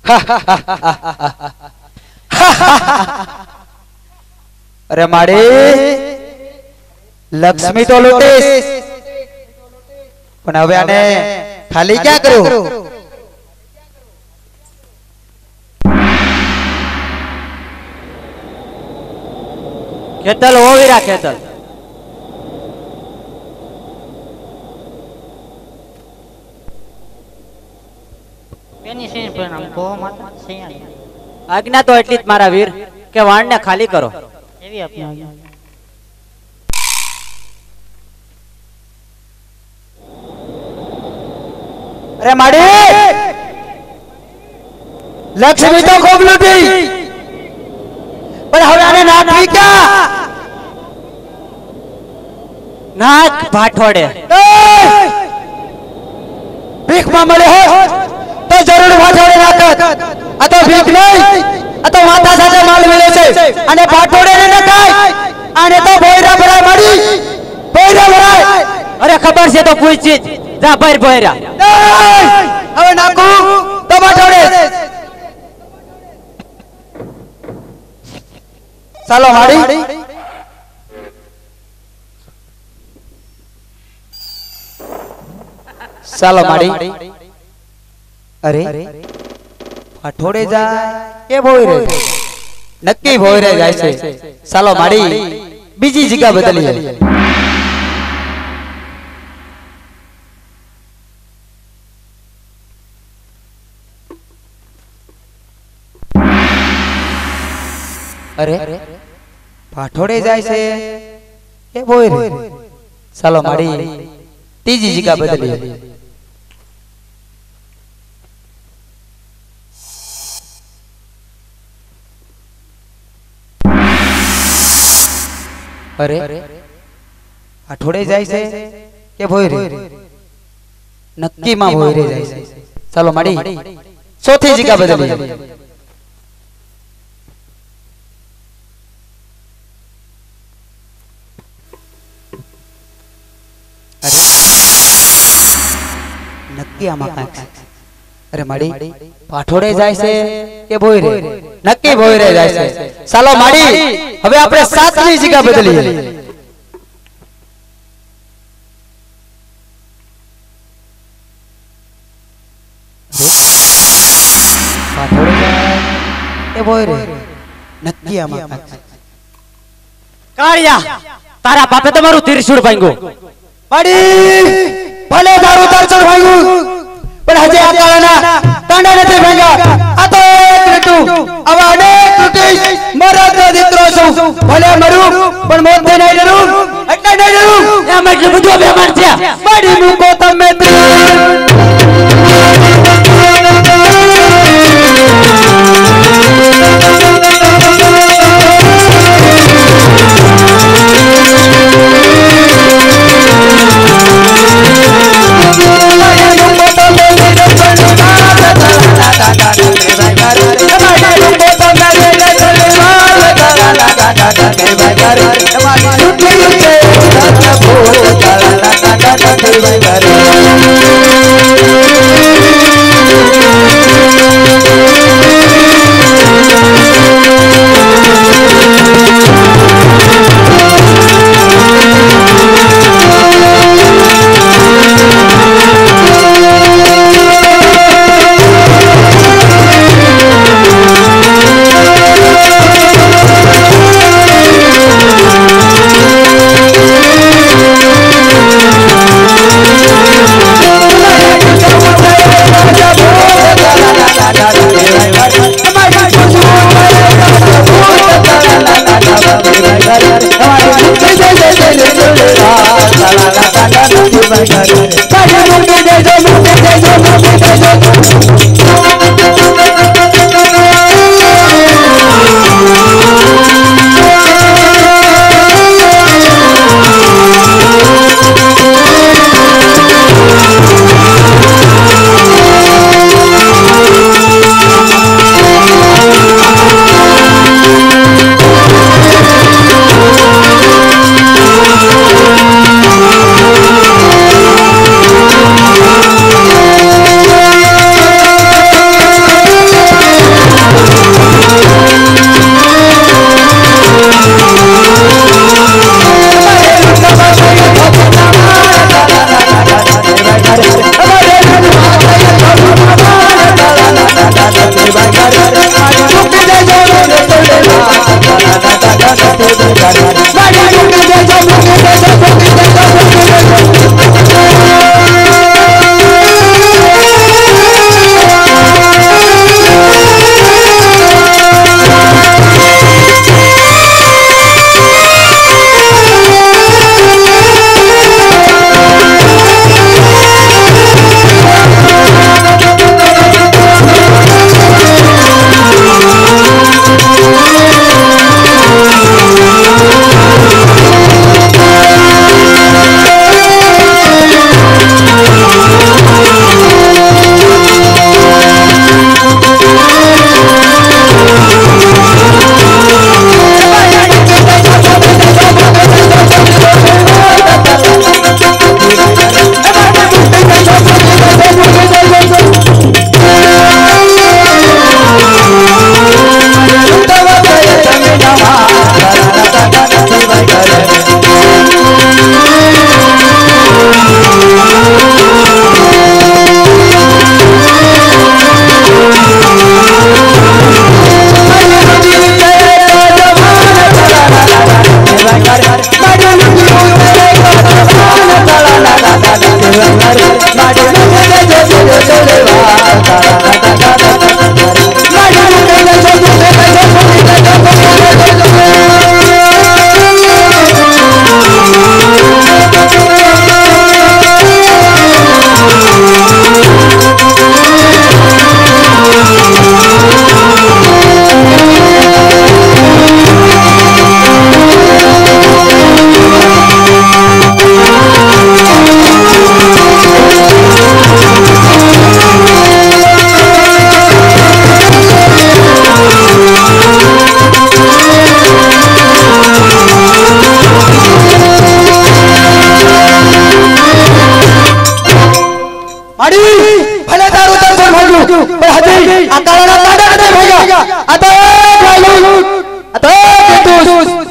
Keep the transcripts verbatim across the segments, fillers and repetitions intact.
अरे माड़े लक्ष्मी तो लूटीस पण हवे आने खाली क्या करू खेतल हो वीरा खेतल આજ્ઞા તો એટલી જ મારા વીર કે વાણને ખાલી કરો એવી આપની આજ્ઞા अरे माड़ी लक्ष्मी तो खूब लूटी पर हवे आने नाक भी क्या નાક ભાઠોડે भीख मामले हो तो जरूर भाठोड़े नाकत आ तो भीख नहीं आ तो माता साथे माल मिले छे अने भाठोड़े ने नकाय आने तो बोयरा भराय माड़ी बोयरा भराय અરે ખબર છે તો કોઈ ચીજ જા ભર ભોયરા હવે નાકુ તો ભાઠોડે ચાલો માડી ચાલો માડી अरे भाठोड़े जाए के भोयरे नक्की भोयरे जाय छे चालो माड़ी बीजी जगह बदलीए अरे भाठोड़े जाय छे के भोयरे चालो माड़ी तीजी जगह बदलीए अरे भाठोड़े जाय छे के भोयरे नक्की मां भोयरे जाय छे चलो माड़ी चौथी जगह बदलीए अरे नक्की आमा कांक अरे माड़ी भाठोड़े जाय छे के भोयरे नक्की भोयरे जाय छे चलो माड़ी હવે આપણે સાતમી જગ્યા બદલીએ ભાઠોડે જાય એ ભોયરે નક્કી આમાં કાળિયા તારા બાપે તમારું ત્રિશૂળ ભાંગ્યું માડી ભલે તારું ત્રિશૂળ ભાંગ્યું પણ હજે આ કાળાના તાંડા નથી ભાંગ્યા આ તો એક લીટું આવા અનેક લૂટીશ મરદ દીકરો છું ભલે મરું પણ મોતથી નહીં ડરું એટલે નહીં ડરું એમ એટલે બધું બેમાન છે માડી મૂકો તમે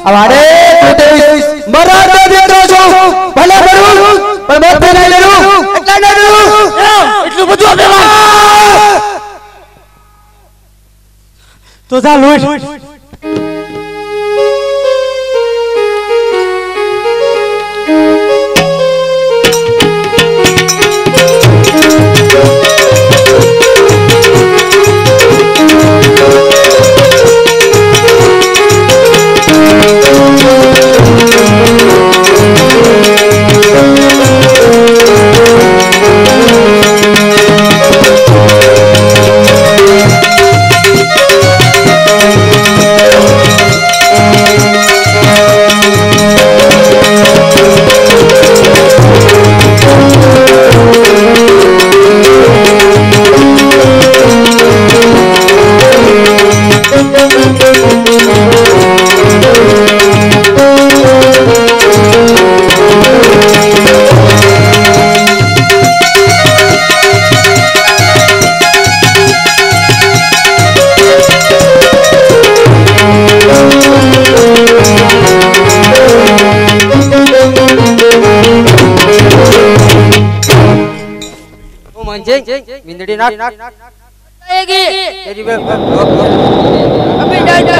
हमारे टूटे मराठा દીકરો છું ભલે કરું પણ મોતે નહીં લડું એટલા ન લડું એટલું બધું અભિમાન તો જા લૂટ विंदड़ी नाक आएगी तेरी बे अभी डर डर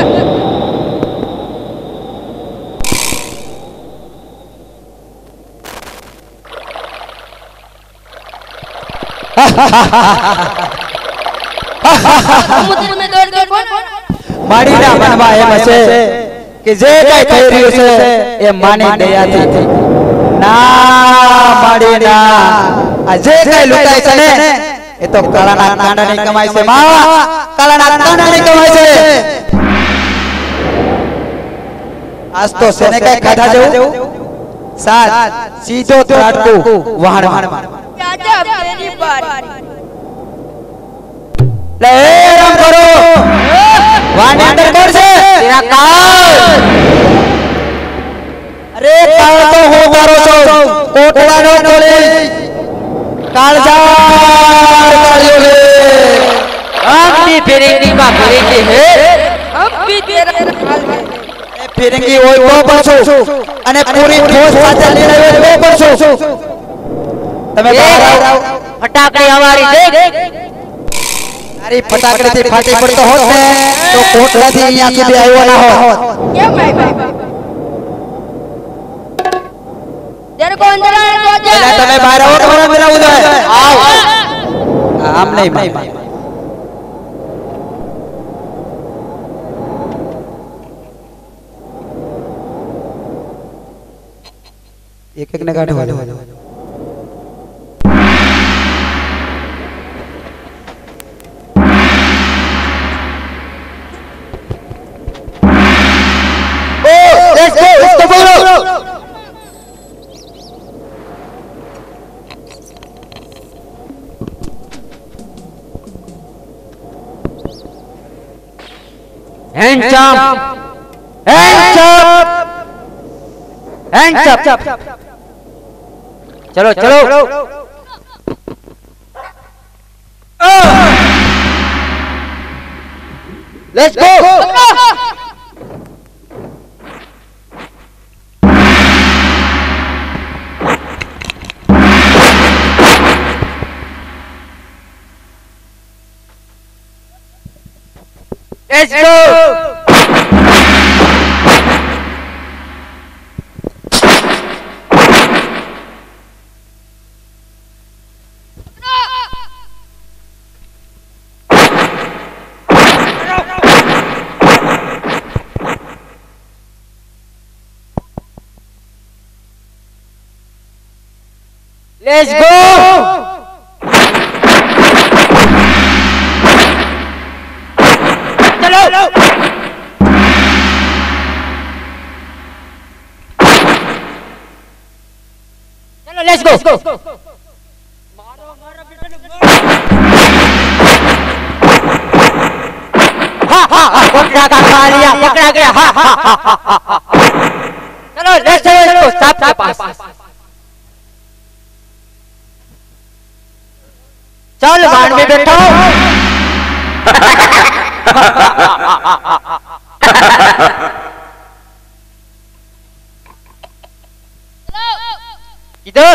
समुद्र में दौड़ दौड़ कौन માડીના મનમાં એમ હશે કે જે કઈ થઈ રહ્યું છે એ માની દયાથી ના માડીના આ જે કઈ લૂંટાય છે ને એ તો કાળાના કાંડાની કમાઈ છે માં કાળાના કાંડાની કમાઈ છે આજ તો સેને કઈ ખાધા જેવું સાત સીધો ત્રાટકું વહાણ વહાણ चाचा अब तेरी बारी લે રામ કરો વાને અંદર કોણ છે तेरा काल અરે કાળ તો હું મારો છું કોટવાનો કોળી કાળજા કાળિયો લે हम भी फिरेंगी का फिरेंगे है हम भी तेरा हाल है એ ફિરંગી હોય તો પણ છું અને પૂરી ફોજ સાથે લઈને આવ્યો તો પણ છું તમે બહાર આવો फटाकड़ी हमारी देख તારી ફટાકડીથી ફાટી પડતો હોત ને તો કોટડાથી અહીંયા સુધી આવ્યો ના હોત क्या भाई भाई तेरे को अंदर आने दो એટલે તમે બહાર આવો તો મને બોલાવું દે આવ આમ નહીં ભાઈ એક એક ને કાઢો Let's go! Let's go! Bolo! Hands up hands up hands up चलो चलो Let's go! Let's go! Let's go! चलो चलो लेट्स गो हाँ हाँ हाँ पकड़ा का खा लिया पकड़ा गया हाँ हाँ हाँ चलो लेट्स चलो साहब के पास चल बाण में बैठो इधर